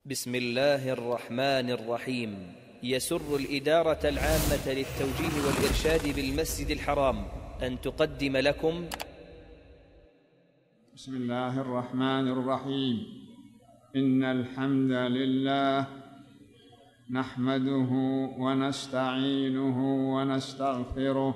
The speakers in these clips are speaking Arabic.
بسم الله الرحمن الرحيم. يسر الإدارة العامة للتوجيه والإرشاد بالمسجد الحرام أن تقدم لكم بسم الله الرحمن الرحيم. إن الحمد لله نحمده ونستعينه ونستغفره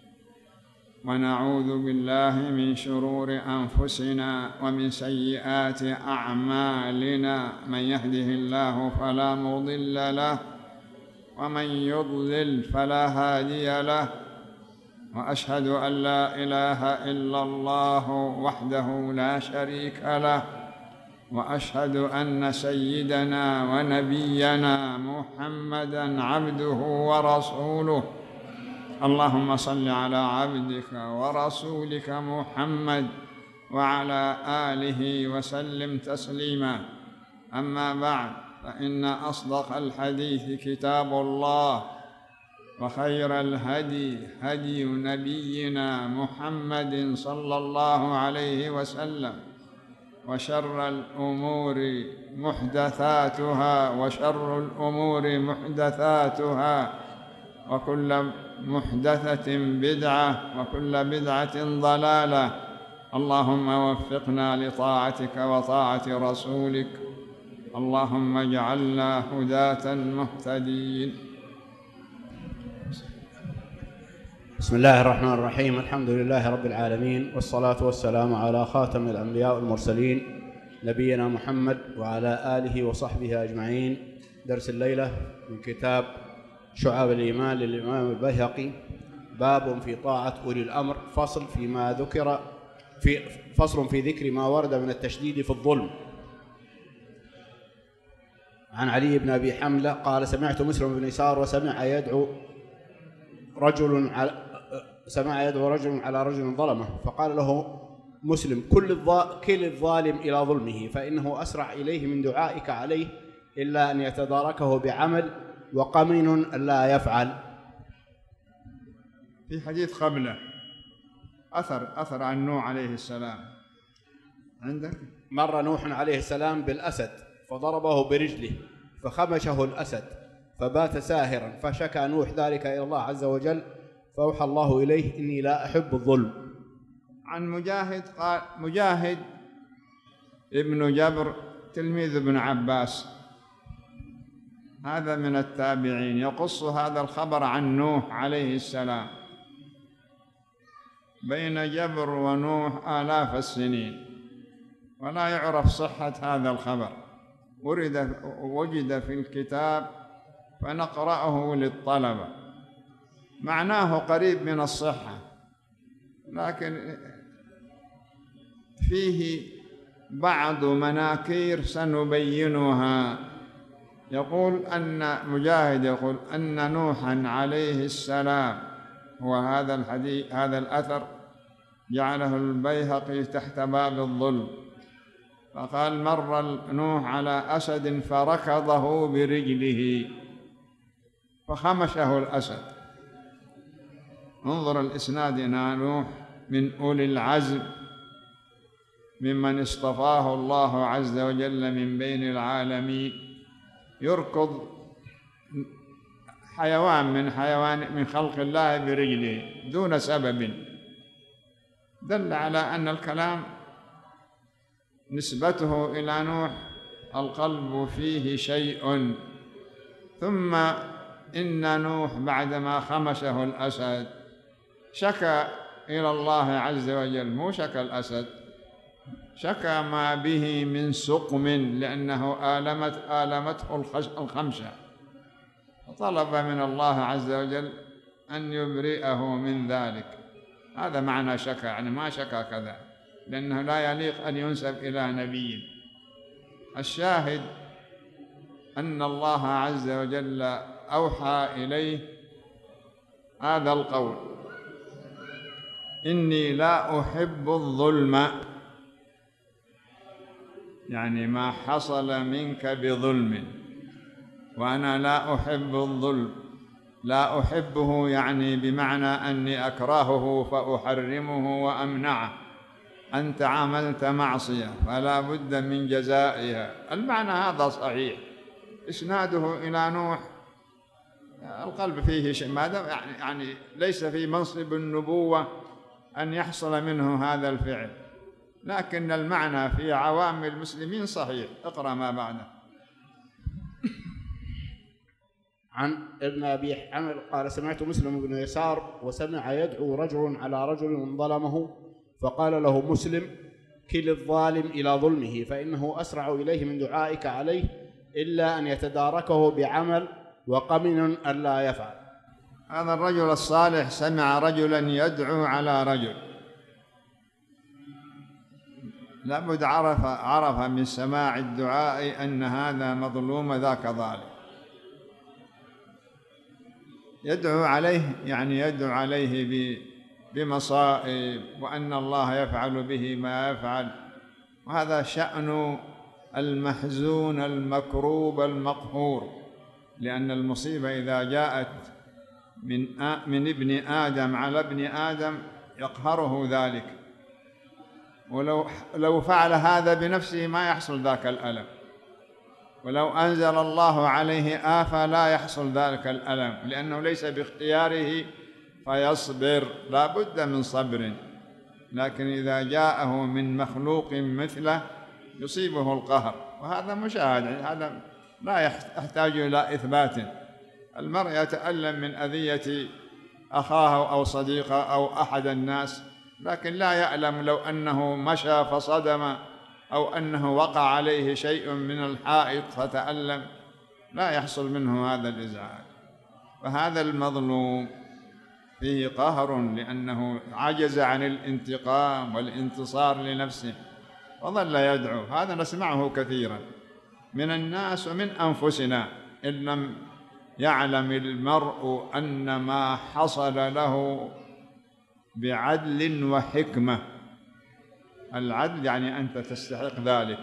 ونعوذ بالله من شرور أنفسنا ومن سيئات أعمالنا. من يهده الله فلا مضل له ومن يضلل فلا هادي له، وأشهد أن لا إله إلا الله وحده لا شريك له، وأشهد أن سيدنا ونبينا محمدًا عبده ورسوله. اللهم صل على عبدك ورسولك محمد وعلى آله وسلم تسليما. أما بعد، فإن أصدق الحديث كتاب الله، وخير الهدي هدي نبينا محمد صلى الله عليه وسلم، وشر الأمور محدثاتها، وشر الأمور محدثاتها، وكل محدثة بدعة، وكل بدعة ضلالة. اللهم وفقنا لطاعتك وطاعة رسولك، اللهم اجعلنا هداة مهتدين. بسم الله الرحمن الرحيم. الحمد لله رب العالمين، والصلاة والسلام على خاتم الأنبياء والمرسلين نبينا محمد وعلى آله وصحبه أجمعين. درس الليلة من كتاب شعب الإيمان للإمام البيهقي، باب في طاعة أولي الأمر، فصل في ذكر ما ورد من التشديد في الظلم. عن علي بن أبي حملة قال: سمعت مسلم بن يسار وسمع يدعو رجل على رجل ظلمه، فقال له مسلم: كل الظالم إلى ظلمه، فإنه أسرع إليه من دعائك عليه، إلا أن يتداركه بعمل، وقمن لا يفعل. في حديث قبله أثر عن نوح عليه السلام. عندك مر نوح عليه السلام بالأسد فضربه برجله فخمشه الأسد فبات ساهرا، فشكى نوح ذلك إلى الله عز وجل، فأوحى الله إليه: إني لا أحب الظلم. عن مجاهد قال: مجاهد ابن جبر تلميذ ابن عباس، هذا من التابعين، يقص هذا الخبر عن نوح عليه السلام. بين جبر ونوح آلاف السنين، ولا يعرف صحة هذا الخبر. وجد في الكتاب فنقرأه للطلبة. معناه قريب من الصحة، لكن فيه بعض مناكير سنبينها. مجاهد يقول أن نوحا عليه السلام، وهذا الحديث هذا الأثر جعله البيهقي تحت باب الظلم، فقال: مر نوح على أسد فركضه برجله فخمشه الأسد. انظر الإسناد: نوح من أولي العزم ممن اصطفاه الله عز وجل من بين العالمين، يركض حيوان من خلق الله برجله دون سبب، دل على أن الكلام نسبته إلى نوح القلب فيه شيء. ثم إن نوح بعدما خمشه الأسد شكى إلى الله عز وجل، مو شكى الأسد، شكى ما به من سقم، لأنه آلمته الخمشة، فطلب من الله عز وجل أن يبرئه من ذلك. هذا معنى شكى، يعني ما شكى كذا، لأنه لا يليق أن ينسب إلى نبي. الشاهد أن الله عز وجل أوحى إليه هذا القول: إني لا أحب الظلم، يعني ما حصل منك بظلم، وأنا لا أحب الظلم. لا أحبه يعني بمعنى أني أكرهه فأحرمه وأمنعه، أنت عملت معصية فلا بد من جزائها. المعنى هذا صحيح. إسناده إلى نوح القلب فيه شيء، ما دام يعني ليس في منصب النبوة أن يحصل منه هذا الفعل، لكن المعنى في عوام المسلمين صحيح. اقرأ ما بعده. عن ابن أبي حمل قال: سمعت مسلم بن يسار وسمع يدعو رجل على رجل ظلمه، فقال له مسلم: كل الظالم إلى ظلمه فإنه أسرع إليه من دعائك عليه، إلا أن يتداركه بعمل وقمن ألا يفعل. هذا الرجل الصالح سمع رجلا يدعو على رجل، لابد عرف من سماع الدعاء أن هذا مظلوم ذاك ظالم. يدعو عليه يعني يدعو عليه بمصائب، وأن الله يفعل به ما يفعل، وهذا شأن المحزون المكروب المقهور، لأن المصيبة إذا جاءت من ابن آدم على ابن آدم يقهره ذلك، ولو فعل هذا بنفسه ما يحصل ذاك الألم، ولو أنزل الله عليه آفة لا يحصل ذلك الألم، لأنه ليس باختياره فيصبر، لا بد من صبر. لكن إذا جاءه من مخلوق مثله يصيبه القهر، وهذا مشاهد، هذا لا يحتاج إلى إثبات. المرء يتألم من أذية أخاه أو صديقه أو أحد الناس، لكن لا يعلم لو أنه مشى فصدم أو أنه وقع عليه شيء من الحائط فتألم، لا يحصل منه هذا الإزعاج. فهذا المظلوم فيه قهر لأنه عجز عن الانتقام والانتصار لنفسه وظل يدعو. هذا نسمعه كثيرا من الناس ومن أنفسنا، إن لم يعلم المرء أن ما حصل له بعدل وحكمة. العدل يعني أنت تستحق ذلك،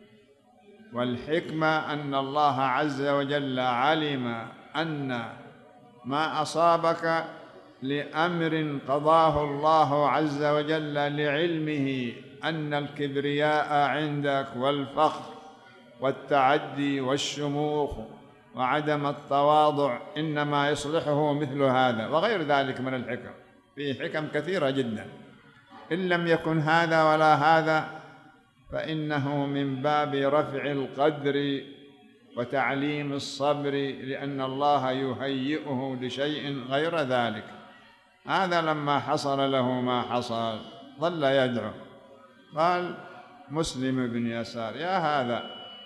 والحكمة أن الله عز وجل علم أن ما أصابك لأمر قضاه الله عز وجل، لعلمه أن الكبرياء عندك والفخر والتعدي والشموخ وعدم التواضع إنما يصلحه مثل هذا وغير ذلك من الحكم. فيه حكم كثيرة جدا، إن لم يكن هذا ولا هذا فإنه من باب رفع القدر وتعليم الصبر، لأن الله يهيئه لشيء غير ذلك. هذا لما حصل له ما حصل ظل يدعو. قال مسلم بن يسار: يا هذا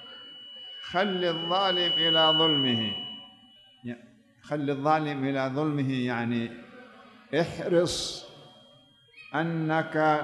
خل الظالم إلى ظلمه. خل الظالم إلى ظلمه يعني احرص أنك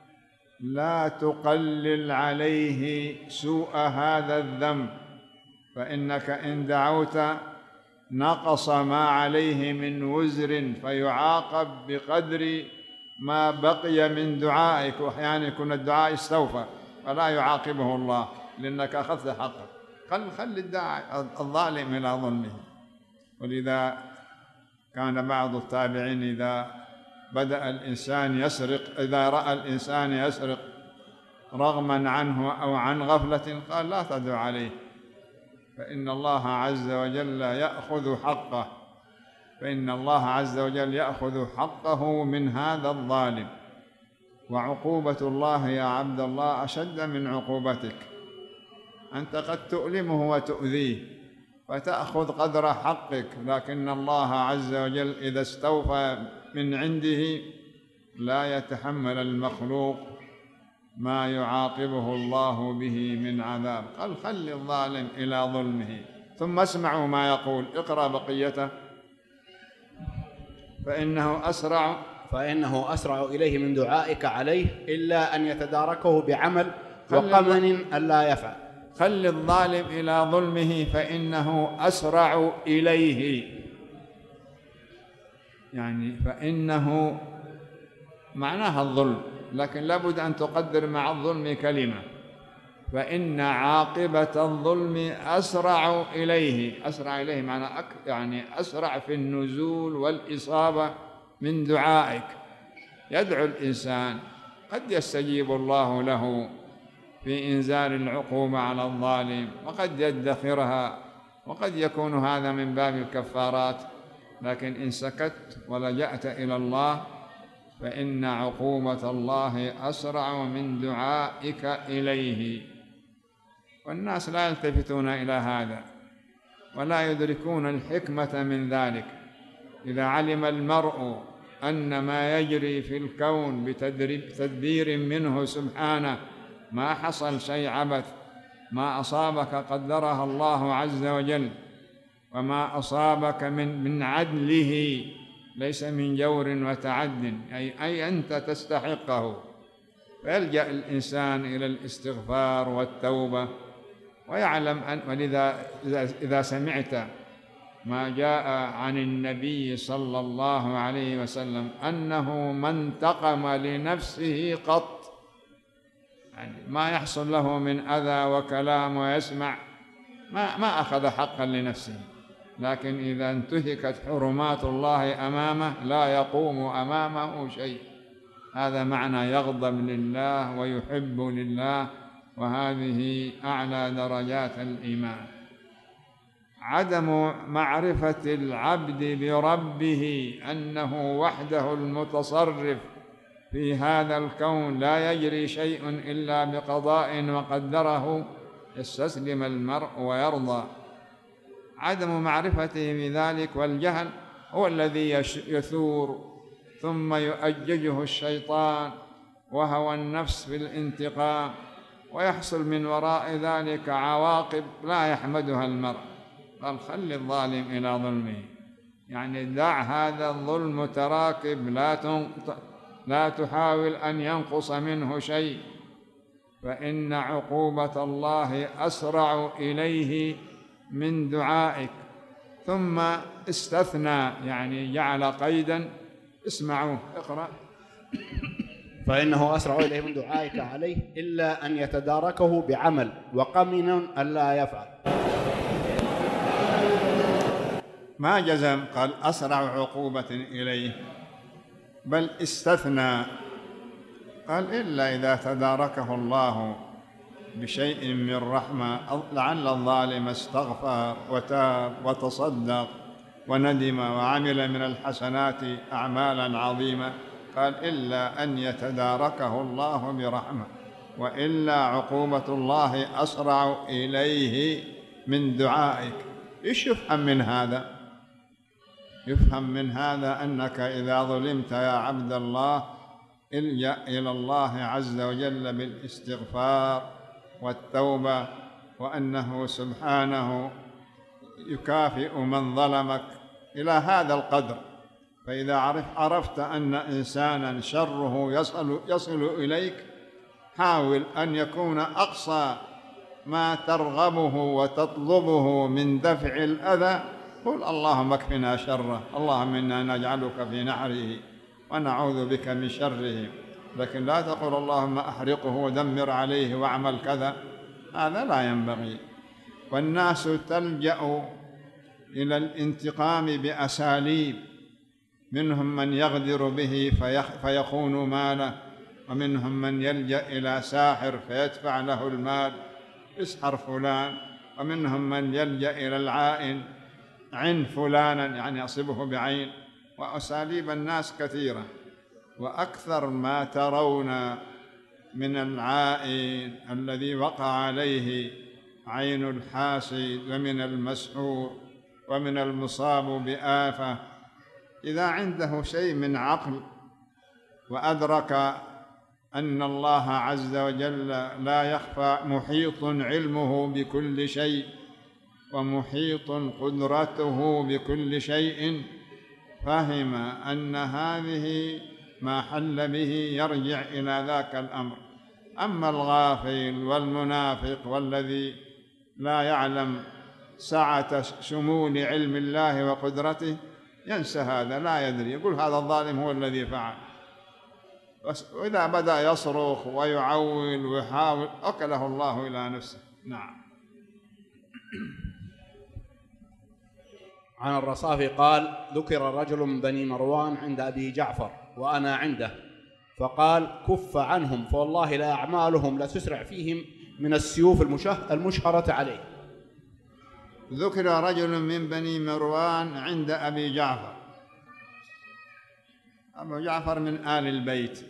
لا تقلل عليه سوء هذا الذنب، فإنك إن دعوت نقص ما عليه من وزر فيعاقب بقدر ما بقي من دعائك، وأحيانا يكون الدعاء استوفى فلا يعاقبه الله لأنك أخذت حقه. خل الداعي الظالم إلى ظلمه. ولذا كان بعض التابعين إذا بدأ الإنسان يسرق، إذا رأى الإنسان يسرق رغما عنه أو عن غفلة قال: لا تدع عليه، فإن الله عز وجل يأخذ حقه، فإن الله عز وجل يأخذ حقه من هذا الظالم. وعقوبة الله يا عبد الله أشد من عقوبتك. أنت قد تؤلمه وتؤذيه فتأخذ قدر حقك، لكن الله عز وجل إذا استوفى من عنده لا يتحمل المخلوق ما يعاقبه الله به من عذاب. قال: خل الظالم إلى ظلمه. ثم اسمعوا ما يقول. اقرأ بقيته. فإنه أسرع إليه من دعائك عليه، إلا أن يتداركه بعمل وقمن ألا يفعل. خل الظالم إلى ظلمه فإنه أسرع إليه، يعني فإنه معناها الظلم، لكن لابد أن تقدر مع الظلم كلمة، فإن عاقبة الظلم أسرع إليه. أسرع إليه معنى يعني أسرع في النزول والإصابة من دعائك. يدعو الإنسان قد يستجيب الله له في إنزال العقوبة على الظالم، وقد يدخرها، وقد يكون هذا من باب الكفارات. لكن إن سكت ولجأت إلى الله فإن عقوبة الله أسرع من دعائك إليه. والناس لا يلتفتون إلى هذا ولا يدركون الحكمة من ذلك. إذا علم المرء أن ما يجري في الكون بتدبير منه سبحانه، ما حصل شيء عبث، ما أصابك قدرها الله عز وجل، وما أصابك من عدله، ليس من جور وتعد، أي أنت تستحقه. فيلجأ الإنسان إلى الاستغفار والتوبة ويعلم ولذا إذا سمعت ما جاء عن النبي صلى الله عليه وسلم أنه ما انتقم لنفسه قط، يعني ما يحصل له من أذى وكلام ويسمع، ما أخذ حقا لنفسه. لكن إذا انتهكت حرمات الله أمامه لا يقوم أمامه شيء. هذا معنى يغضب لله ويحب لله، وهذه أعلى درجات الإيمان. عدم معرفة العبد بربه أنه وحده المتصرف في هذا الكون، لا يجري شيء إلا بقضاء وقدره، يستسلم المرء ويرضى. عدم معرفته بذلك والجهل هو الذي يثور، ثم يؤججه الشيطان وهوى النفس في الانتقام، ويحصل من وراء ذلك عواقب لا يحمدها المرء. قال خل الظالم إلى ظلمه، يعني دع هذا الظلم متراكب، لا تحاول أن ينقص منه شيء، فإن عقوبة الله أسرع إليه من دعائك. ثم استثنى، يعني جعل قيدا، اسمعوا اقرأ. فإنه أسرع إليه من دعائك عليه إلا أن يتداركه بعمل، وقمن ألا يفعل. ما جزم، قال أسرع عقوبة إليه، بل استثنى، قال إلا إذا تداركه الله بشيء من رحمة، لعل الظالم استغفر وتاب وتصدق وندم وعمل من الحسنات أعمالا عظيمة. قال إلا أن يتداركه الله برحمة، وإلا عقوبة الله أسرع إليه من دعائك. إيش يفهم من هذا؟ يفهم من هذا أنك إذا ظلمت يا عبد الله الجأ إلى الله عز وجل بالاستغفار والتوبة، وأنه سبحانه يكافئ من ظلمك إلى هذا القدر. فإذا عرفت أن إنسانا شره يصل إليك، حاول أن يكون أقصى ما ترغبه وتطلبه من دفع الأذى. قل اللهم اكفنا شره، اللهم إنا نجعلك في نحره ونعوذ بك من شره. لكن لا تقول اللهم أحرقه ودمر عليه واعمل كذا، هذا لا ينبغي. والناس تلجأ إلى الانتقام بأساليب، منهم من يغدر به فيخون ماله، ومنهم من يلجأ إلى ساحر فيدفع له المال، اسحر فلان، ومنهم من يلجأ إلى العائن، عن فلانا يعني يصبه بعين. وأساليب الناس كثيرة، وأكثر ما ترون من العائن الذي وقع عليه عين الحاسد، ومن المسحور، ومن المصاب بآفة، إذا عنده شيء من عقل وأدرك أن الله عز وجل لا يخفى، محيط علمه بكل شيء، ومحيط قدرته بكل شيء، فهم أن هذه ما حل به يرجع إلى ذاك الأمر. أما الغافل والمنافق والذي لا يعلم سعة شمول علم الله وقدرته ينسى هذا، لا يدري، يقول هذا الظالم هو الذي فعل. وإذا بدأ يصرخ ويعول ويحاول أكله الله إلى نفسه. نعم. عن الرصافي قال: ذكر رجل من بني مروان عند أبي جعفر وأنا عنده، فقال: كف عنهم فوالله لا أعمالهم لتسرع فيهم من السيوف المشهرة عليه. ذكر رجل من بني مروان عند أبي جعفر. أبو جعفر من آل البيت،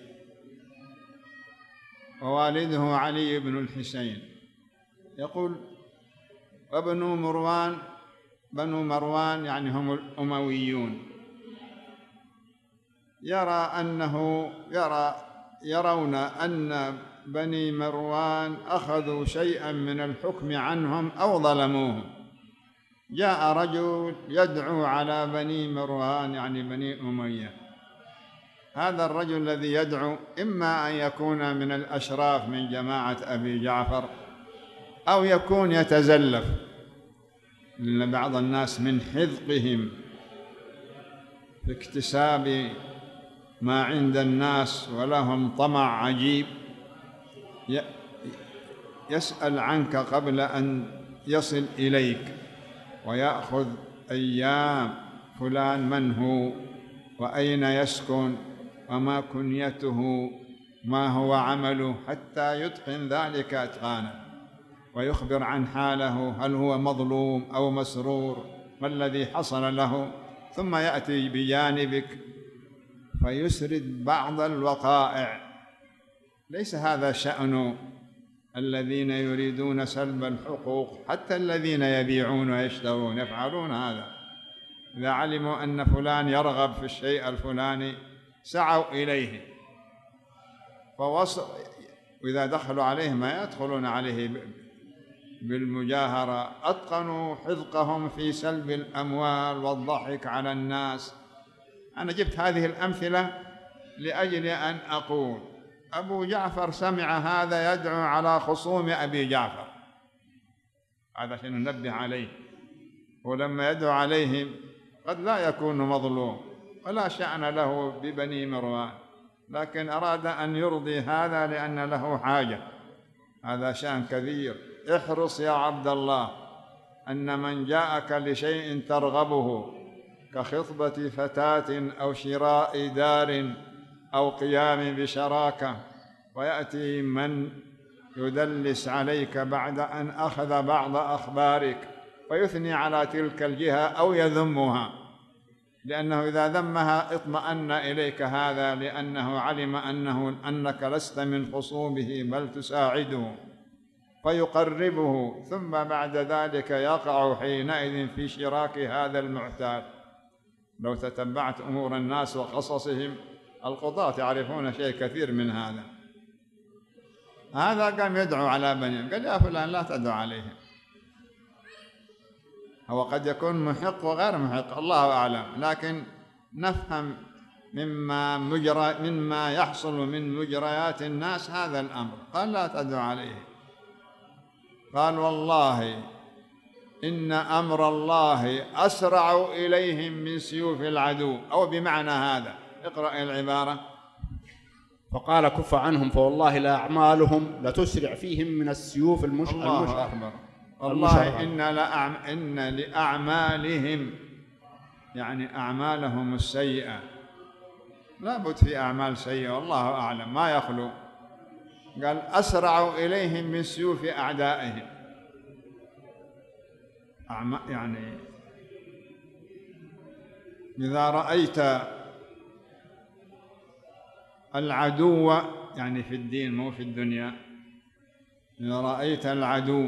ووالده علي بن الحسين. يقول: وبنو مروان يعني هم الأمويون، يرون أن بني مروان أخذوا شيئا من الحكم عنهم أو ظلموهم. جاء رجل يدعو على بني مروان يعني بني أمية. هذا الرجل الذي يدعو إما أن يكون من الأشراف من جماعة أبي جعفر، أو يكون يتزلف، لأن بعض الناس من حذقهم في اكتساب ما عند الناس ولهم طمع عجيب يسأل عنك قبل أن يصل إليك، ويأخذ أيام فلان من هو وأين يسكن وما كنيته ما هو عمله، حتى يتقن ذلك إتقانا، ويخبر عن حاله، هل هو مظلوم أو مسرور، ما الذي حصل له، ثم يأتي بجانبك فيسرد بعض الوقائع. ليس هذا شأن الذين يريدون سلب الحقوق، حتى الذين يبيعون ويشترون يفعلون هذا. إذا علموا أن فلان يرغب في الشيء الفلاني سعوا إليه، وإذا دخلوا عليه ما يدخلون عليه بالمجاهرة، أتقنوا حذقهم في سلب الأموال والضحك على الناس. أنا جبت هذه الأمثلة لأجل أن أقول أبو جعفر سمع هذا يدعو على خصوم أبي جعفر، هذا عشان ننبه عليه. ولما يدعو عليهم قد لا يكون مظلوم ولا شأن له ببني مروان، لكن أراد أن يرضي هذا لأن له حاجة. هذا شأن كبير. احرص يا عبد الله أن من جاءك لشيء ترغبه كخطبة فتاة أو شراء دار أو قيام بشراكة، ويأتي من يدلس عليك بعد أن أخذ بعض أخبارك ويثني على تلك الجهة أو يذمها، لأنه إذا ذمها اطمأن إليك هذا، لأنه علم أنك لست من خصومه بل تساعده، فيقربه، ثم بعد ذلك يقع حينئذ في شراك هذا المعتاد. لو تتبعت أمور الناس وقصصهم القضاة يعرفون شيء كثير من هذا. هذا قام يدعو على بني، قال: يا فلان لا تدعو عليهم. هو قد يكون محق وغير محق، الله أعلم، لكن نفهم مما يحصل من مجريات الناس هذا الأمر. قال: لا تدعو عليهم. قال: والله إن أمر الله أسرع إليهم من سيوف العدو، أو بمعنى هذا. اقرأ العبارة. فقال: كف عنهم فوالله لا أعمالهم لتسرع فيهم من السيوف المشهرة. الله أكبر. والله إن لأعمالهم يعني أعمالهم السيئة، لا بد في أعمال سيئة والله أعلم ما يخلو. قال: أسرع إليهم من سيوف أعدائهم. يعني إذا رأيت العدو، يعني في الدين مو في الدنيا، إذا رأيت العدو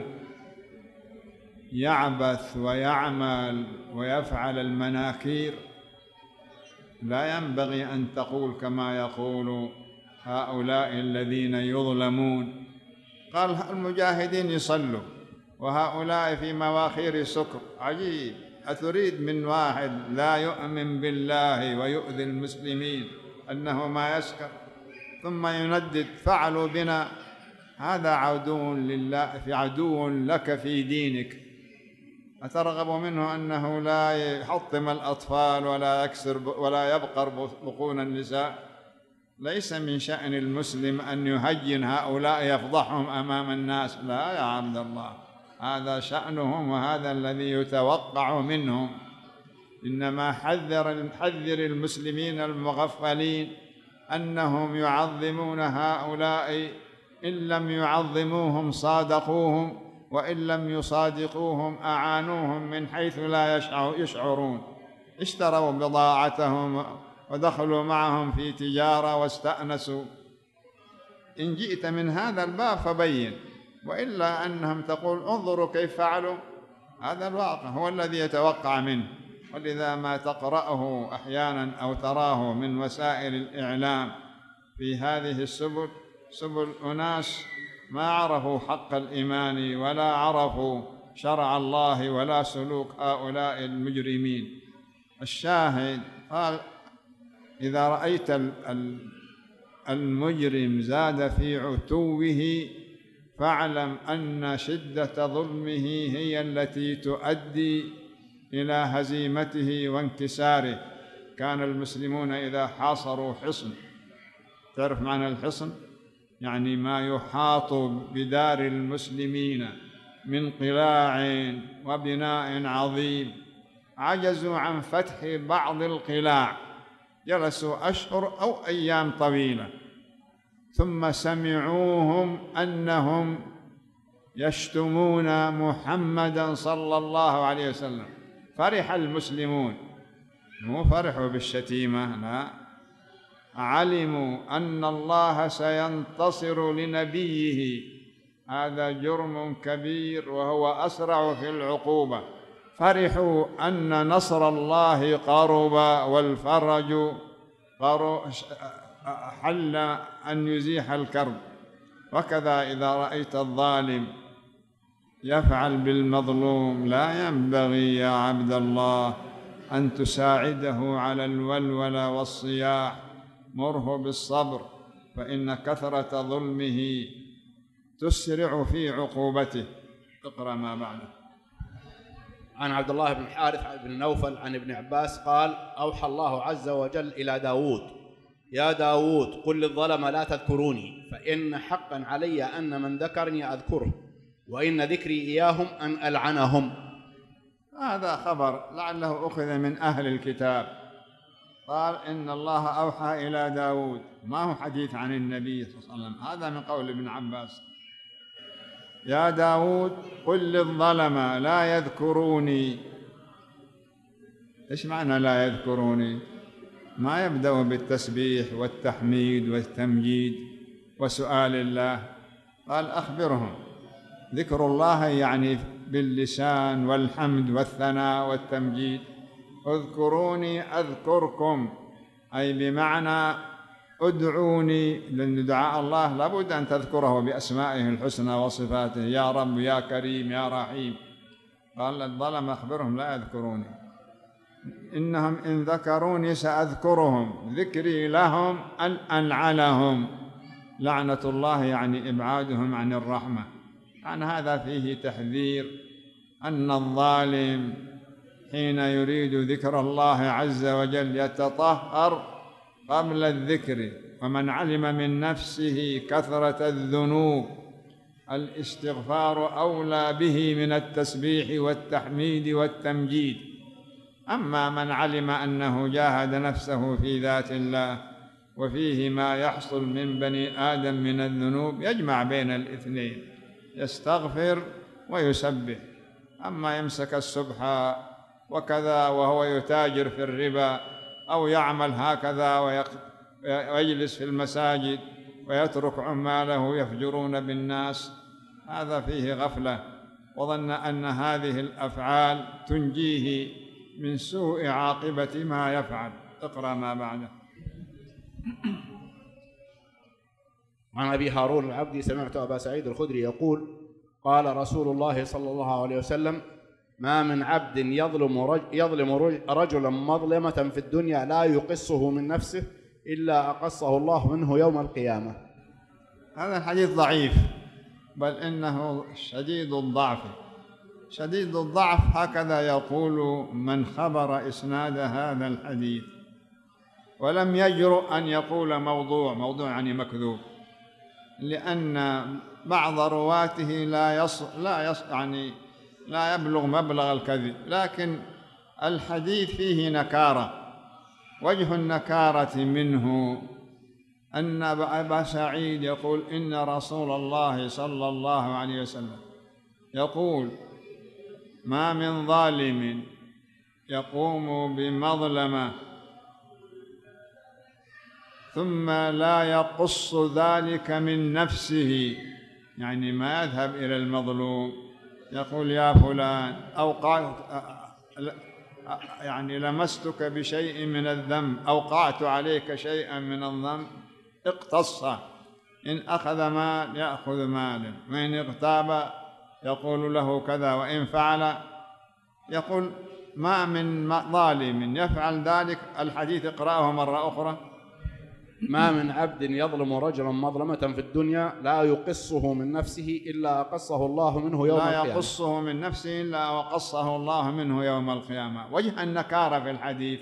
يعبث ويعمل ويفعل المناكير، لا ينبغي أن تقول كما يقول هؤلاء الذين يظلمون. قال: المجاهدين يصلوا وهؤلاء في مواخير سكر. عجيب، أتريد من واحد لا يؤمن بالله ويؤذي المسلمين أنه ما يسكر ثم يندد فعلوا بنا؟ هذا عدو لله، في عدو لك في دينك. أترغب منه أنه لا يحطم الأطفال ولا يكسر ولا يبقر بطون النساء؟ ليس من شأن المسلم أن يهجن هؤلاء يفضحهم أمام الناس، لا يا عبد الله، هذا شأنهم وهذا الذي يتوقع منهم. إنما حذر المسلمين المغفلين أنهم يعظمون هؤلاء، إن لم يعظموهم صادقوهم، وإن لم يصادقوهم أعانوهم من حيث لا يشعرون. اشتروا بضاعتهم ودخلوا معهم في تجارة واستأنسوا. إن جئت من هذا الباب فبين، وإلا أنهم تقول انظروا كيف فعلوا. هذا الواقع هو الذي يتوقع منه. ولذا ما تقرأه أحيانا أو تراه من وسائل الإعلام في هذه السبل، سبل أناس ما عرفوا حق الإيمان ولا عرفوا شرع الله ولا سلوك هؤلاء المجرمين. الشاهد قال: إذا رأيت المجرم زاد في عتوه فاعلم أن شدة ظلمه هي التي تؤدي إلى هزيمته وانكساره. كان المسلمون إذا حاصروا حصن، تعرف معنى الحصن؟ يعني ما يحاط بدار المسلمين من قلاع وبناء عظيم، عجزوا عن فتح بعض القلاع، جلسوا أشهر أو أيام طويلة، ثم سمعوهم أنهم يشتمون محمدًا صلى الله عليه وسلم. فرح المسلمون، مو فرحوا بالشتيمة، لا، علموا أن الله سينتصر لنبيه. هذا جرم كبير وهو أسرع في العقوبة. فرحوا أن نصر الله قرب والفرج حل أن يزيح الكرب. وكذا إذا رأيت الظالم يفعل بالمظلوم لا ينبغي يا عبد الله أن تساعده على الولولة والصياح، مره بالصبر، فإن كثرة ظلمه تسرع في عقوبته. اقرأ ما بعده. عن عبد الله بن الحارث بن نوفل عن ابن عباس قال: أوحى الله عز وجل إلى داود: يا داود قل للظلم لا تذكروني، فإن حقا علي أن من ذكرني أذكره، وإن ذكري إياهم أن ألعنهم. هذا خبر لعله أخذ من أهل الكتاب. قال إن الله أوحى إلى داود، ما هو حديث عن النبي صلى الله عليه وسلم، هذا من قول ابن عباس. يا داود قل للظلم لا يذكروني. إيش معنى لا يذكروني؟ ما يبدأ بالتسبيح والتحميد والتمجيد وسؤال الله. قال أخبرهم، ذكر الله يعني باللسان والحمد والثناء والتمجيد. اذكروني أذكركم، أي بمعنى ادعوني، لأن دعاء الله لابد أن تذكره بأسمائه الحسنى وصفاته، يا رب يا كريم يا رحيم. قال الظلم أخبرهم لا يذكروني، إنهم إن ذكروني سأذكرهم، ذكري لهم أن ألعنهم. لعنة الله يعني إبعادهم عن الرحمة. عن هذا فيه تحذير أن الظالم حين يريد ذكر الله عز وجل يتطهر قبل الذكر. ومن علم من نفسه كثرة الذنوب الاستغفار أولى به من التسبيح والتحميد والتمجيد. أما من علم أنه جاهد نفسه في ذات الله وفيه ما يحصل من بني آدم من الذنوب يجمع بين الاثنين، يستغفر ويسبح. أما يمسك السبحة وكذا وهو يتاجر في الربا، أو يعمل هكذا ويجلس في المساجد ويترك عماله يفجرون بالناس، هذا فيه غفلة، وظن أن هذه الأفعال تنجيه من سوء عاقبة ما يفعل. اقرأ ما بعده. عن أبي هارون العبدي سمعت أبا سعيد الخدري يقول: قال رسول الله صلى الله عليه وسلم: ما من عبد يظلم رجلا مظلمة في الدنيا لا يقصه من نفسه إلا أقصه الله منه يوم القيامة. هذا الحديث ضعيف، بل إنه شديد الضعف. شديد الضعف هكذا يقول من خبر إسناد هذا الحديث، ولم يجرؤ أن يقول موضوع يعني مكذوب، لأن بعض رواته لا يبلغ مبلغ الكذب. لكن الحديث فيه نكارة. وجه النكارة منه أن أبا سعيد يقول إن رسول الله صلى الله عليه وسلم يقول ما من ظالم يقوم بمظلمة ثم لا يقص ذلك من نفسه، يعني ما يذهب إلى المظلوم يقول يا فلان يعني لمستك بشيء من الذنب، أوقعت عليك شيئا من الذنب، اقتصه. إن أخذ مال يأخذ مالا، وإن اغتاب يقول له كذا، وإن فعل يقول ما من ظالم يفعل ذلك. الحديث اقرأه مرة أخرى. ما من عبد يظلم رجلا مظلمة في الدنيا لا يقصه من نفسه إلا أقصه الله منه يوم القيامة. لا يقصه من نفسه إلا وقصه الله منه يوم القيامة. وجه النكارة في الحديث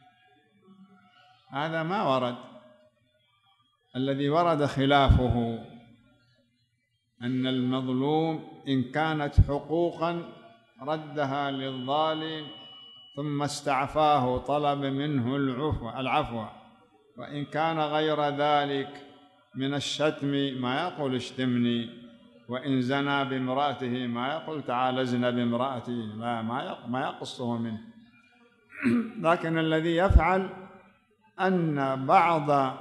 هذا ما ورد. الذي ورد خلافه أن المظلوم إن كانت حقوقا ردها للظالم ثم استعفاه طلب منه العفو، وإن كان غير ذلك من الشتم ما يقول اشتمني، وإن زنى بامرأته ما يقول تعال ازن بامرأتي، لا ما يقصه منه. لكن الذي يفعل أن بعض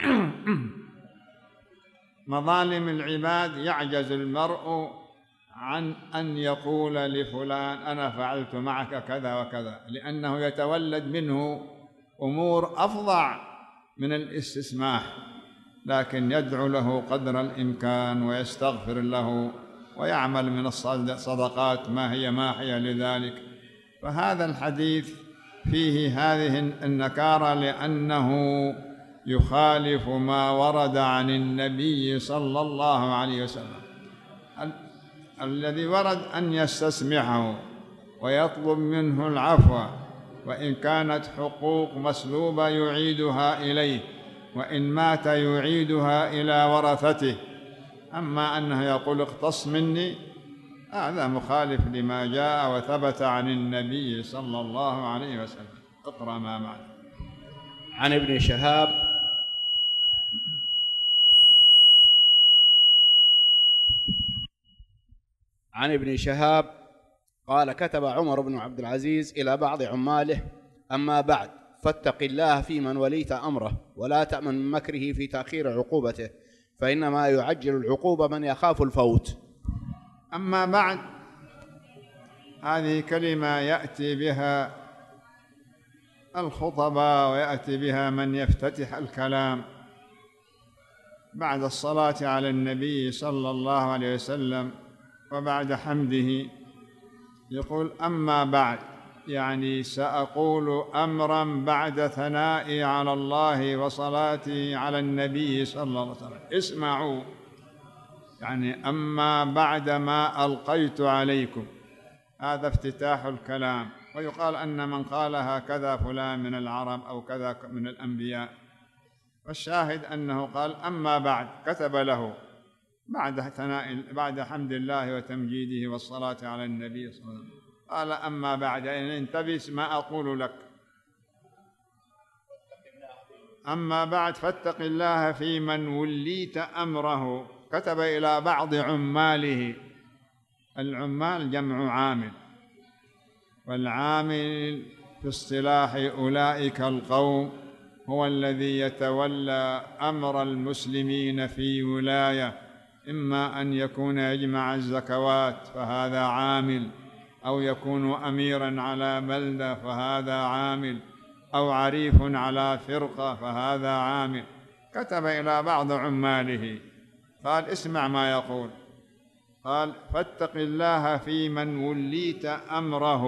مظالم العباد يعجز المرء عن أن يقول لفلان أنا فعلت معك كذا وكذا، لأنه يتولد منه أمور أفظع من الاستسماح، لكن يدعو له قدر الإمكان ويستغفر له ويعمل من الصدقات ما هي ماحية لذلك. فهذا الحديث فيه هذه النكارة لأنه يخالف ما ورد عن النبي صلى الله عليه وسلم. الذي ورد أن يستسمحه ويطلب منه العفو، وإن كانت حقوق مسلوبة يعيدها إليه، وإن مات يعيدها إلى ورثته. أما أنه يقول اقتص مني هذا مخالف لما جاء وثبت عن النبي صلى الله عليه وسلم. اقرأ ما معك. عن ابن شهاب قال كتب عمر بن عبد العزيز إلى بعض عماله أما بعد فاتق الله في من وليت أمره، ولا تأمن من مكره في تأخير عقوبته، فإنما يعجل العقوبة من يخاف الفوت. أما بعد، هذه كلمة يأتي بها الخطباء ويأتي بها من يفتتح الكلام بعد الصلاة على النبي صلى الله عليه وسلم وبعد حمده. يقول أما بعد، يعني سأقول أمرا بعد ثنائي على الله وصلاتي على النبي صلى الله عليه وسلم. اسمعوا، يعني أما بعد ما ألقيت عليكم، هذا افتتاح الكلام. ويقال أن من قالها كذا فلان من العرب أو كذا من الأنبياء، والشاهد أنه قال أما بعد، كتب له بعد حمد الله وتمجيده والصلاة على النبي صلى الله عليه وسلم. قال أما بعد، إن انتبه ما أقول لك. أما بعد فاتق الله في من وليت أمره. كتب إلى بعض عماله. العمال جمع عامل، والعامل في اصطلاح أولئك القوم هو الذي يتولى أمر المسلمين في ولاية، إما أن يكون يجمع الزكوات فهذا عامل، أو يكون أميراً على بلدة فهذا عامل، أو عريف على فرقة فهذا عامل. كتب إلى بعض عماله قال اسمع ما يقول. قال فاتق الله في من وليت أمره.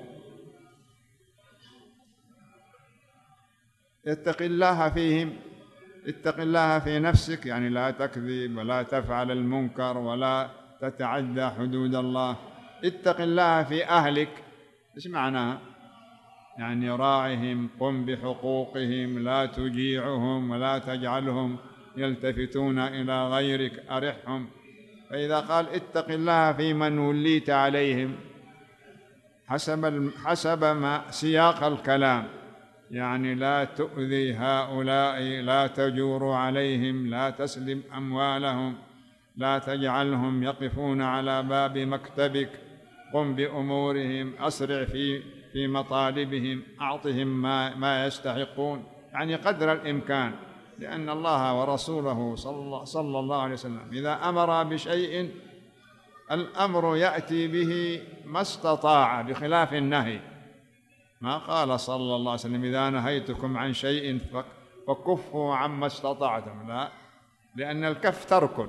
اتق الله فيهم، اتق الله في نفسك، يعني لا تكذب ولا تفعل المنكر ولا تتعدى حدود الله. اتق الله في أهلك. إيش معناها؟ يعني راعهم، قم بحقوقهم، لا تجيعهم ولا تجعلهم يلتفتون إلى غيرك، أرحهم. فإذا قال اتق الله في من وليت عليهم حسب ما سياق الكلام، يعني لا تؤذي هؤلاء، لا تجور عليهم، لا تسلب أموالهم، لا تجعلهم يقفون على باب مكتبك، قم بأمورهم، أسرع في مطالبهم، أعطهم ما يستحقون، يعني قدر الإمكان، لأن الله ورسوله صلى الله عليه وسلم إذا أمر بشيء الأمر يأتي به ما استطاع، بخلاف النهي. ما قال صلى الله عليه وسلم إذا نهيتكم عن شيء فكفوا عما استطعتم، لا، لأن الكف ترك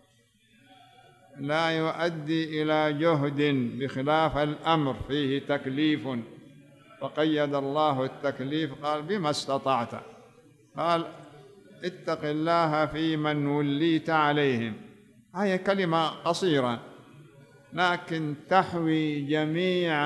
لا يؤدي إلى جهد، بخلاف الأمر فيه تكليف، فقيد الله التكليف قال بما استطعت، قال اتق الله في من وليت عليهم. هي كلمة قصيرة لكن تحوي جميع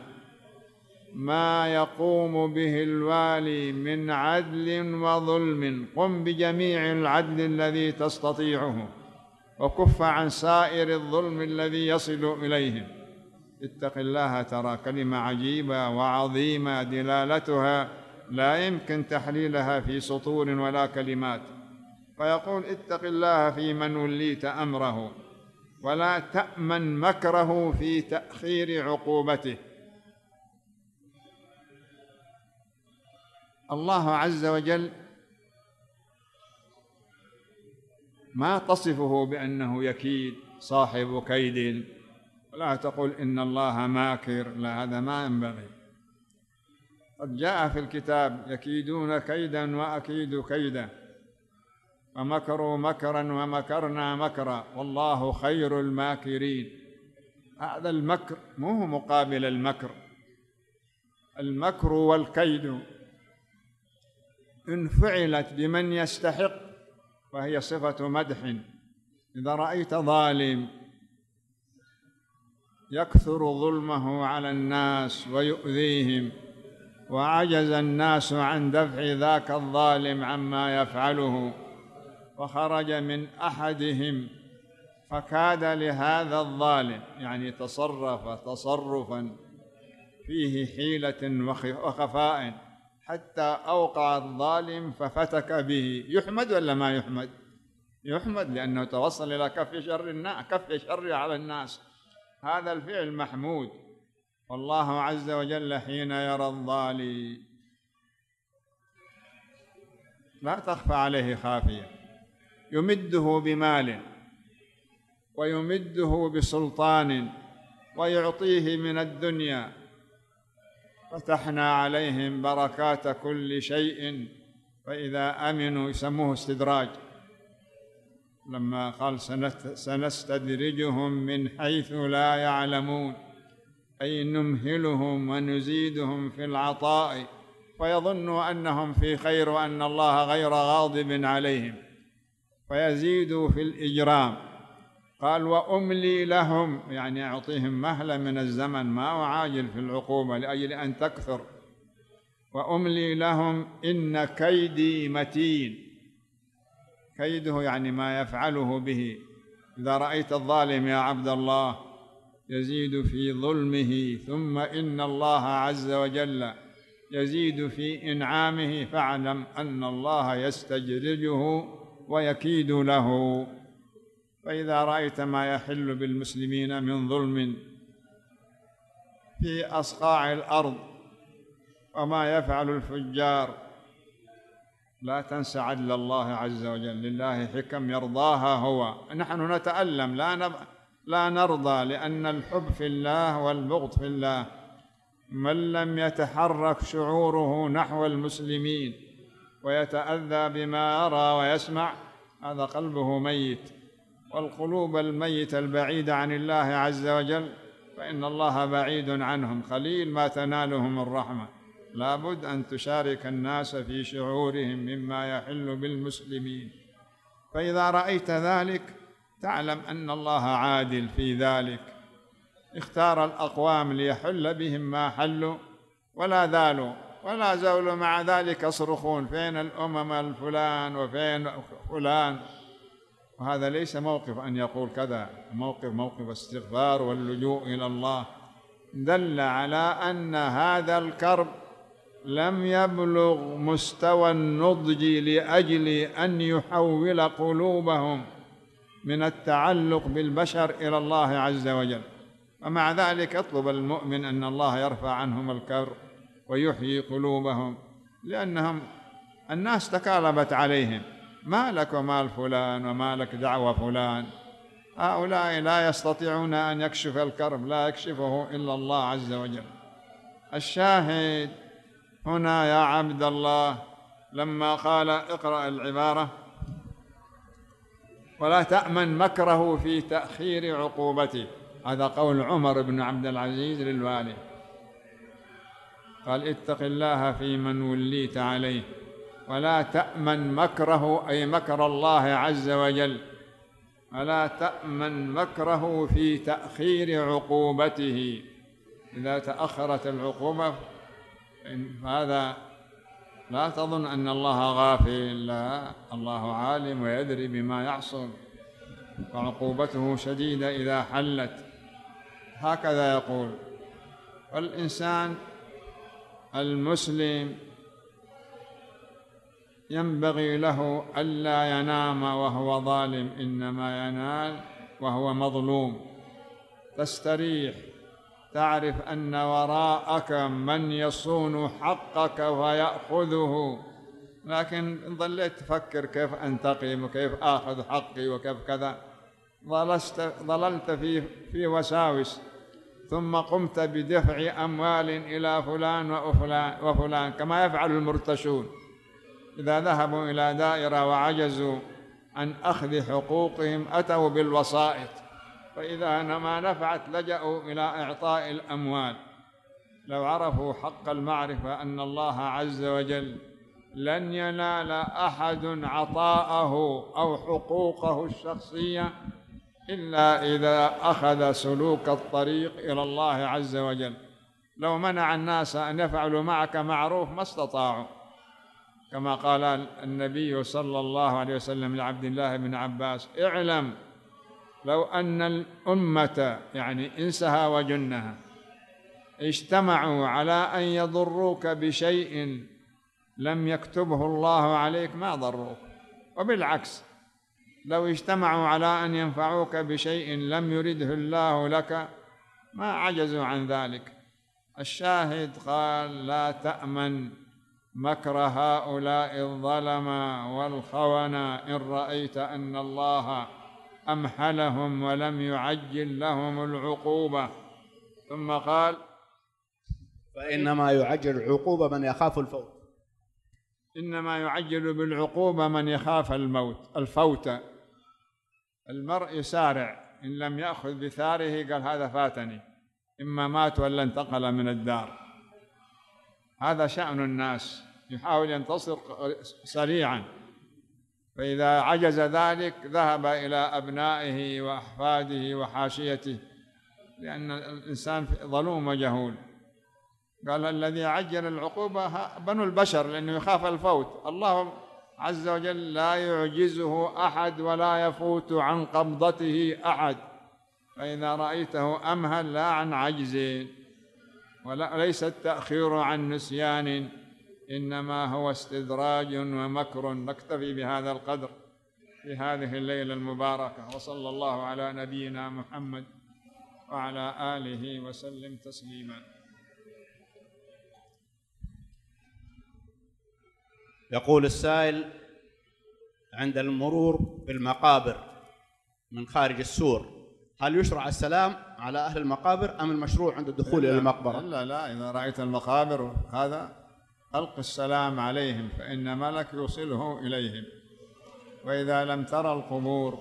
ما يقوم به الوالي من عدل وظلم. قم بجميع العدل الذي تستطيعه، وكف عن سائر الظلم الذي يصل إليهم. اتق الله، ترى كلمة عجيبة وعظيمة دلالتها لا يمكن تحليلها في سطور ولا كلمات. فيقول اتق الله في من وليت أمره، ولا تأمن مكره في تأخير عقوبته. الله عز وجل ما تصفه بأنه يكيد، صاحب كيد، ولا تقول إن الله ماكر، لا، هذا ما ينبغي. قد جاء في الكتاب يكيدون كيدا وأكيد كيدا، ومكروا مكرا ومكرنا مكرا والله خير الماكرين. هذا المكر مو مقابل المكر. المكر والكيد إن فعلت بمن يستحق فهي صفة مدح. إذا رأيت ظالم يكثر ظلمه على الناس ويؤذيهم، وعجز الناس عن دفع ذاك الظالم عما يفعله، وخرج من أحدهم فكاد لهذا الظالم، يعني تصرف تصرفا فيه حيلة وخفاء حتى أوقع الظالم ففتك به، يحمد ولا ما يحمد؟ يحمد، لأنه توصل إلى كف شر على الناس. هذا الفعل محمود. والله عز وجل حين يرى الظالم لا تخفى عليه خافية، يمده بمال ويمده بسلطان ويعطيه من الدنيا. فتحنا عليهم بركات كل شيء فإذا أمنوا، يسموه استدراج، لما قال سنستدرجهم من حيث لا يعلمون، أي نمهلهم ونزيدهم في العطاء فيظنوا أنهم في خير وأن الله غير غاضب عليهم، فيزيدوا في الإجرام. قال وأملي لهم، يعني أعطيهم مهلة من الزمن، ما أعاجل في العقوبة لأجل أن تكثر. وأملي لهم إن كيدي متين. كيده يعني ما يفعله به. إذا رأيت الظالم يا عبد الله يزيد في ظلمه ثم إن الله عز وجل يزيد في إنعامه، فاعلم أن الله يستدرجه ويكيد له. فإذا رأيت ما يحل بالمسلمين من ظلم في أصقاع الأرض وما يفعل الفجار، لا تنس عدل الله عز وجل، لله حكم يرضاها هو. نحن نتألم، لا نرضى، لأن الحب في الله والبغض في الله. من لم يتحرك شعوره نحو المسلمين ويتأذى بما يرى ويسمع، هذا قلبه ميت. والقلوب الميتة البعيدة عن الله عز وجل فإن الله بعيد عنهم، قليل ما تنالهم الرحمة. لا بد أن تشارك الناس في شعورهم مما يحل بالمسلمين. فإذا رأيت ذلك تعلم أن الله عادل في ذلك. اختار الأقوام ليحل بهم ما حلوا ولا ذالوا ولا زولوا، مع ذلك يصرخون فين الأمم الفلان وفين فلان. وهذا ليس موقف أن يقول كذا، موقف استغفار واللجوء إلى الله. دل على أن هذا الكرب لم يبلغ مستوى النضج لأجل أن يحول قلوبهم من التعلق بالبشر إلى الله عز وجل. ومع ذلك يطلب المؤمن أن الله يرفع عنهم الكرب ويحيي قلوبهم، لأنهم الناس تكالبت عليهم، ما لك ومال فلان وما لك دعوة فلان. هؤلاء لا يستطيعون أن يكشف الكرب، لا يكشفه إلا الله عز وجل. الشاهد هنا يا عبد الله لما قال اقرأ العبارة: ولا تأمن مكره في تأخير عقوبته، هذا قول عمر بن عبد العزيز للوالي، قال اتق الله في من وليت عليه، ولا تأمن مكره أي مكر الله عز وجل، ولا تأمن مكره في تأخير عقوبته. إذا تأخرت العقوبة هذا لا تظن أن الله غافل، لا، الله عالم ويدري بما يحصل، وعقوبته شديدة إذا حلت. هكذا يقول. والإنسان المسلم ينبغي له ألا ينام وهو ظالم، إنما ينال وهو مظلوم. تستريح، تعرف أن وراءك من يصون حقك ويأخذه، لكن إن ظليت تفكر كيف أنتقم وكيف آخذ حقي وكيف كذا، ظللت في وساوس، ثم قمت بدفع أموال إلى فلان وفلان كما يفعل المرتشون إذا ذهبوا إلى دائرة وعجزوا عن أخذ حقوقهم أتوا بالوسائط، فإذا ما نفعت لجأوا إلى إعطاء الأموال. لو عرفوا حق المعرفة أن الله عز وجل لن ينال أحد عطاءه أو حقوقه الشخصية إلا إذا أخذ سلوك الطريق إلى الله عز وجل. لو منع الناس أن يفعلوا معك معروف ما استطاعوا، كما قال النبي صلى الله عليه وسلم لعبد الله بن عباس: اعلم لو أن الأمة يعني إنسها وجنها اجتمعوا على أن يضروك بشيء لم يكتبه الله عليك ما ضروك، وبالعكس لو اجتمعوا على أن ينفعوك بشيء لم يرده الله لك ما عجزوا عن ذلك. الشاهد قال: لا تأمن مكر هؤلاء الظلمة والخونة إن رأيت أن الله أمحلهم ولم يعجل لهم العقوبة. ثم قال: فإنما يعجل العقوبة من يخاف الفوت. إنما يعجل بالعقوبة من يخاف الفوت. المرء يسارع، إن لم يأخذ بثاره قال هذا فاتني، إما مات ولا انتقل من الدار. هذا شأن الناس، يحاول ينتصر سريعا، فإذا عجز ذلك ذهب إلى أبنائه وأحفاده وحاشيته، لأن الإنسان ظلوم وجهول. قال: الذي عجل العقوبة بنو البشر، لأنه يخاف الفوت. الله عز وجل لا يعجزه أحد ولا يفوت عن قبضته أحد، فإذا رأيته أمهل لا عن عجز، وليس التأخير عن نسيان، إنما هو استدراج ومكر. نكتفي بهذا القدر في هذه الليلة المباركة، وصلى الله على نبينا محمد وعلى آله وسلم تسليما. يقول السائل: عند المرور بالمقابر من خارج السور هل يشرع السلام على أهل المقابر أم المشروع عند الدخول إلى المقبرة؟ لا، إذا رأيت المقابر هذا ألق السلام عليهم، فإن ملك يوصله إليهم. وإذا لم ترى القبور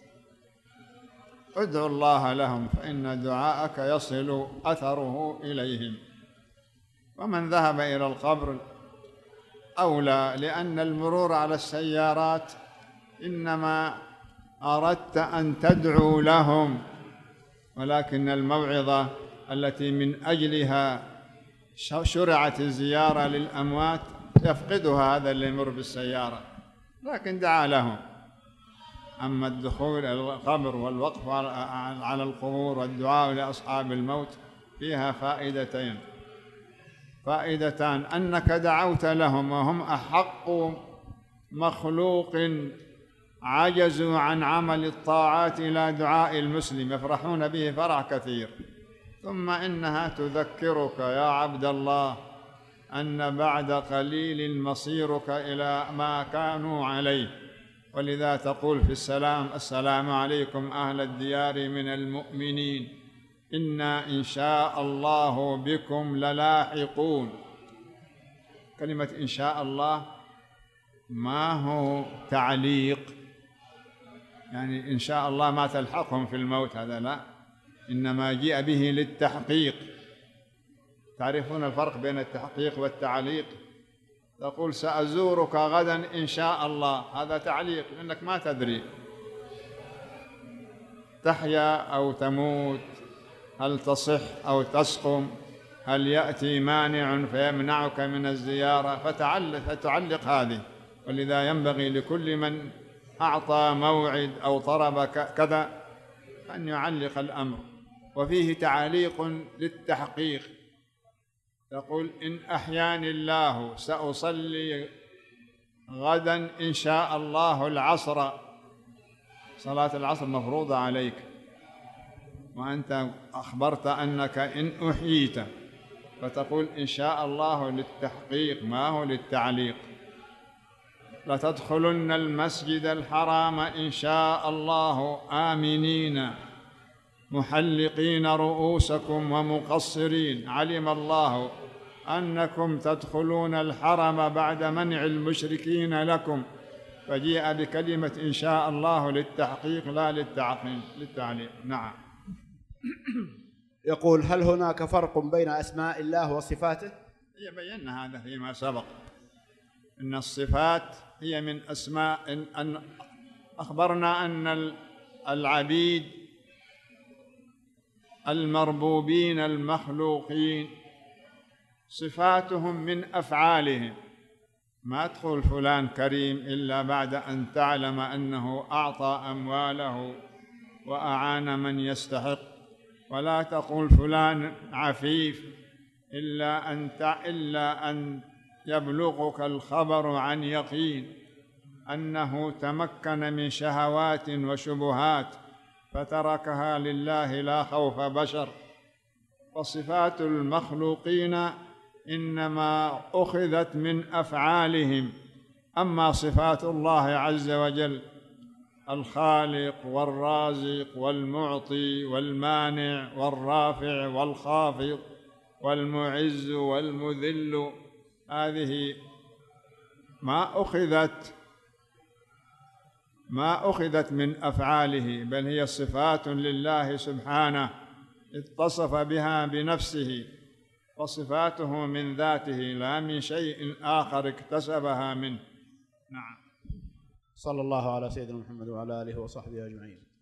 ادعو الله لهم، فإن دعاءك يصل أثره إليهم. ومن ذهب إلى القبر أولى، لأن المرور على السيارات إنما أردت أن تدعو لهم، ولكن الموعظة التي من أجلها شرعت الزيارة للأموات يفقدها هذا اللي يمر بالسيارة، لكن دعا لهم. أما الدخول إلى القبر والوقف على القبور والدعاء لأصحاب الموت فيها فائدتين: فائدتان: أنك دعوت لهم وهم أحق مخلوق عجزوا عن عمل الطاعات إلى دعاء المسلم يفرحون به فرح كثير. ثم إنها تذكرك يا عبد الله أن بعد قليل مصيرك إلى ما كانوا عليه، ولذا تقول في السلام: السلام عليكم أهل الديار من المؤمنين إنا إن شاء الله بكم للاحقون. كلمة إن شاء الله ما هو تعليق، يعني إن شاء الله ما تلحقهم في الموت، هذا لا، إنما جاء به للتحقيق. تعرفون الفرق بين التحقيق والتعليق؟ تقول سأزورك غدا إن شاء الله، هذا تعليق لأنك ما تدري تحيا أو تموت، هل تصح أو تسقم، هل يأتي مانع فيمنعك من الزيارة، فتعلق هذه. ولذا ينبغي لكل من أعطى موعد أو طلب كذا أن يعلق الأمر. وفيه تعليق للتحقيق، يقول إن أحياني الله سأصلي غدا إن شاء الله العصر، صلاة العصر مفروضة عليك وأنت أخبرت أنك إن أحييت، فتقول إن شاء الله للتحقيق ما هو للتعليق. لتدخلن المسجد الحرام إن شاء الله آمنين محلقين رؤوسكم ومقصرين، علم الله أنكم تدخلون الحرم بعد منع المشركين لكم، فجيء بكلمة إن شاء الله للتحقيق لا للتعليق. نعم. يقول: هل هناك فرق بين أسماء الله وصفاته؟ بينا هذا فيما سبق، إن الصفات هي من أسماء، أن أخبرنا أن العبيد المربوبين المخلوقين صفاتهم من أفعالهم، ما تقول فلان كريم إلا بعد أن تعلم أنه أعطى أمواله وأعان من يستحق، ولا تقول فلان عفيف إلا أن يبلغك الخبر عن يقين أنه تمكن من شهوات وشبهات فتركها لله لا خوف بشر. وصفات المخلوقين إنما أخذت من أفعالهم، أما صفات الله عز وجل الخالق والرازق والمعطي والمانع والرافع والخافض والمعز والمذل، هذه ما أخذت من أفعاله، بل هي صفات لله سبحانه اتصف بها بنفسه، وصفاته من ذاته لا من شيء آخر اكتسبها منه. نعم. صلى الله على سيدنا محمد وعلى آله وصحبه أجمعين.